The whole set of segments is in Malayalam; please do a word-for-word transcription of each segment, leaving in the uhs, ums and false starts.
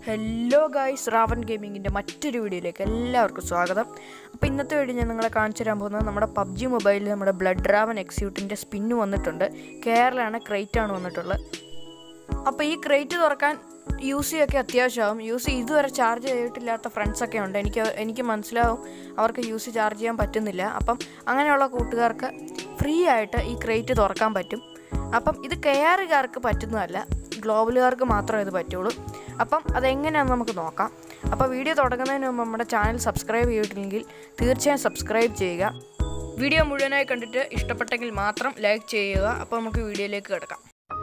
ഹലോ ഗൈസ്, റാവൻ ഗെയിമിങ്ങിൻ്റെ മറ്റൊരു വീഡിയോയിലേക്ക് എല്ലാവർക്കും സ്വാഗതം. അപ്പോൾ ഇന്നത്തെ വീഡിയോ ഞാൻ നിങ്ങളെ കാണിച്ചു തരാൻ പോകുന്നത് നമ്മുടെ പബ്ജി മൊബൈലിൽ നമ്മുടെ ബ്ലഡ് റാവൻ എക്സ്യൂട്ടിൻ്റെ സ്പിന്ന് വന്നിട്ടുണ്ട്. കേരളമാണ്, ക്രേറ്റാണ് വന്നിട്ടുള്ളത്. അപ്പോൾ ഈ ക്രേറ്റ് തുറക്കാൻ യു സി ഒക്കെ അത്യാവശ്യമാകും. യു സി ഇതുവരെ ചാർജ് ചെയ്തിട്ടില്ലാത്ത ഫ്രണ്ട്സൊക്കെ ഉണ്ട്. എനിക്ക് എനിക്ക് മനസ്സിലാവും അവർക്ക് യു സി ചാർജ് ചെയ്യാൻ പറ്റുന്നില്ല. അപ്പം അങ്ങനെയുള്ള കൂട്ടുകാർക്ക് ഫ്രീ ആയിട്ട് ഈ ക്രേറ്റ് തുറക്കാൻ പറ്റും. അപ്പം ഇത് കെയറുകാർക്ക് പറ്റുന്നതല്ല, ഗ്ലോബലുകാർക്ക് മാത്രമേ ഇത് പറ്റുള്ളൂ. അപ്പം അതെങ്ങനെയാണെന്ന് നമുക്ക് നോക്കാം. അപ്പോൾ വീഡിയോ തുടങ്ങുന്നതിന് മുമ്പ് നമ്മുടെ ചാനൽ സബ്സ്ക്രൈബ് ചെയ്തിട്ടില്ലെങ്കിൽ തീർച്ചയായും സബ്സ്ക്രൈബ് ചെയ്യുക. വീഡിയോ മുഴുവനായി കണ്ടിട്ട് ഇഷ്ടപ്പെട്ടെങ്കിൽ മാത്രം ലൈക്ക് ചെയ്യുക. അപ്പോൾ നമുക്ക് വീഡിയോയിലേക്ക് കിടക്കാം.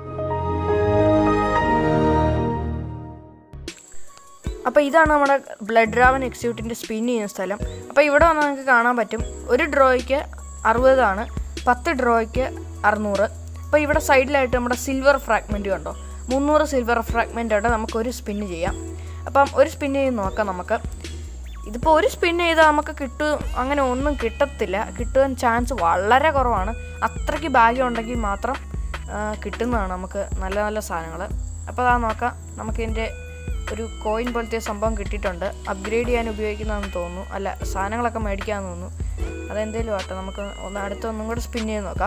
അപ്പോൾ ഇതാണ് നമ്മുടെ ബ്ലഡ് റാവൻ എക്സ്യൂട്ടിൻ്റെ സ്പിൻ ചെയ്യുന്ന സ്ഥലം. അപ്പോൾ ഇവിടെ വന്നാൽ നിങ്ങൾക്ക് കാണാൻ പറ്റും, ഒരു ഡ്രോയ്ക്ക് അറുപതാണ്, പത്ത് ഡ്രോയ്ക്ക് അറുന്നൂറ്. അപ്പോൾ ഇവിടെ സൈഡിലായിട്ട് നമ്മുടെ സിൽവർ ഫ്രാഗ്മെൻറ്റ് കണ്ടോ, മുന്നൂറ് സിൽവർ ഫ്രാഗ്മെൻറ്റായിട്ട് നമുക്കൊരു സ്പിന്ന് ചെയ്യാം. അപ്പം ഒരു സ്പിന്ന് ചെയ്ത് നോക്കാം നമുക്ക്. ഇതിപ്പോൾ ഒരു സ്പിന്ന് ചെയ്താൽ നമുക്ക് കിട്ടും അങ്ങനെ ഒന്നും കിട്ടത്തില്ല, കിട്ടുവാൻ ചാൻസ് വളരെ കുറവാണ്. അത്രയ്ക്ക് ഭാഗ്യം ഉണ്ടെങ്കിൽ മാത്രം കിട്ടുന്നതാണ് നമുക്ക് നല്ല നല്ല സാധനങ്ങൾ. അപ്പോൾ അതാ നോക്കാം, നമുക്കിതിൻ്റെ ഒരു കോയിൻ പോലത്തെ സംഭവം കിട്ടിയിട്ടുണ്ട്. അപ്ഗ്രേഡ് ചെയ്യാൻ ഉപയോഗിക്കുന്നതാണെന്ന് തോന്നുന്നു, അല്ല സാധനങ്ങളൊക്കെ മേടിക്കാമെന്ന് തോന്നുന്നു. അതെന്തേലും ആട്ടെ, നമുക്ക് ഒന്ന് അടുത്തൊന്നും കൂടെ സ്പിൻ ചെയ്ത് നോക്കാം.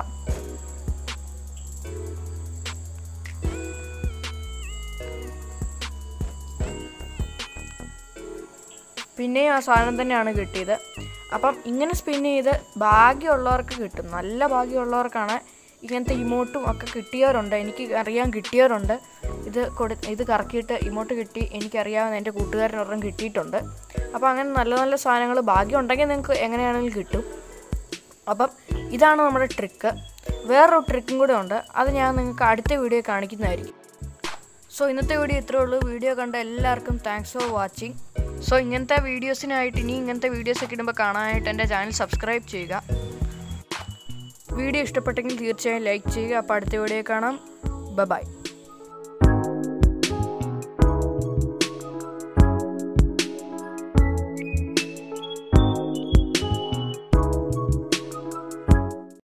പിന്നെയും ആ സാധനം തന്നെയാണ് കിട്ടിയത്. അപ്പം ഇങ്ങനെ സ്പിൻ ചെയ്ത് ഭാഗ്യമുള്ളവർക്ക് കിട്ടും, നല്ല ഭാഗ്യമുള്ളവർക്കാണ് ഇങ്ങനത്തെ ഇമോട്ടും ഒക്കെ കിട്ടിയവരുണ്ട്. എനിക്ക് അറിയാൻ കിട്ടിയവരുണ്ട്. ഇത് കൊടു ഇത് കറക്കിയിട്ട് ഇമോട്ട് കിട്ടി, എനിക്കറിയാവുന്ന എൻ്റെ കൂട്ടുകാരനൊരെണ്ണം കിട്ടിയിട്ടുണ്ട്. അപ്പോൾ അങ്ങനെ നല്ല നല്ല സാധനങ്ങൾ ഭാഗ്യം ഉണ്ടെങ്കിൽ നിങ്ങൾക്ക് എങ്ങനെയാണെങ്കിലും കിട്ടും. അപ്പം ഇതാണ് നമ്മുടെ ട്രിക്ക്. വേറൊരു ട്രിക്കും കൂടെ ഉണ്ട്, അത് ഞാൻ നിങ്ങൾക്ക് അടുത്ത വീഡിയോ കാണിക്കുന്നതായിരിക്കും. സോ ഇന്നത്തെ വീഡിയോ ഇത്രയേ ഉള്ളൂ. വീഡിയോ കണ്ട എല്ലാവർക്കും താങ്ക്സ് ഫോർ വാച്ചിങ്. സോ ഇങ്ങനത്തെ വീഡിയോസിനായിട്ട് ഇനി ഇങ്ങനത്തെ വീഡിയോസൊക്കെ ഇടുമ്പോൾ കാണാനായിട്ട് എൻ്റെ ചാനൽ സബ്സ്ക്രൈബ് ചെയ്യുക. വീഡിയോ ഇഷ്ടപ്പെട്ടെങ്കിൽ തീർച്ചയായും ലൈക്ക് ചെയ്യുക. അപ്പോൾ അടുത്ത വീഡിയോ കാണാം. Bye by.